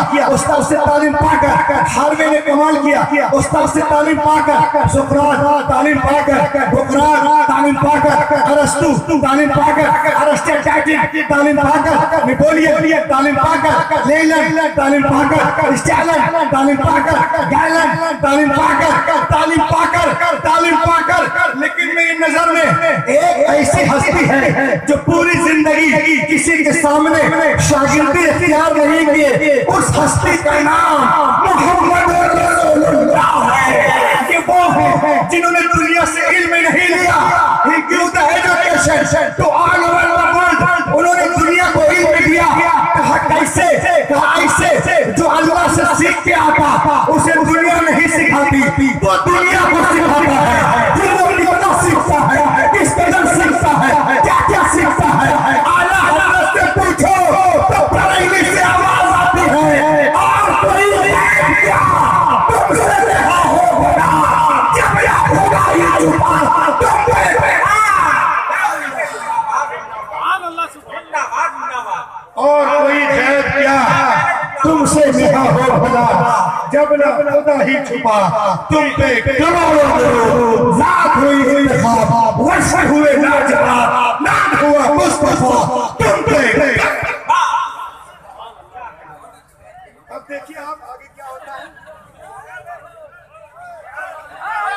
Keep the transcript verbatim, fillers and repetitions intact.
किया, उस्ताद से तालीम पाकर हारवे ने कमाल किया, उस्ताद से तालीम पाकर सुकरात तालीम पाकर बुकरात तालीम पाकर अरस्तु तालीम पाकर अरिस्टोटेल तालीम पाकर नेपोलियन तालीम पाकर लेनिन तालीम पाकर स्टालिन तालीम पाकर गैलन तालीम पाकर तालीम पाकर तालीम पाकर लेकिन मेरी नजर में एक ऐसी हस्ती है जो पूरी जिंदगी किसी के सामने शागिर्दी इख्तियार नहीं किए, उस हस्ती का नाम मोहम्मद रसूलुल्लाह है। ये वो है जिन्होंने दुनिया से इल्म नहीं लिया, he give the education to all over the world. उन्होंने दुनिया को इल्म दिया, कहा कैसे, कहा ऐसे जो अल्लाह से सीख के आता उसे दुनिया नहीं सिखाती, वो दुनिया को सिखाता है। कितना सीखता है, किस कदर सीखता है, क्या क्या सीखता है। आला हज़रत से पूछो तो बरेली से आवाज आती है, और कोई क्या तुमसे रहा होगा, जब याद होगा ये छुपा तुम पे। और कोई खैर क्या तुमसे मिला हो भला, जब न खुदा ही छुपा तुम पे करोड़ों लाख हुई इंतखाब, वर्ष हुए लाजवाब, नाम हुआ मुस्तफा तुम पे। अब देखिए आप आगे क्या होता है।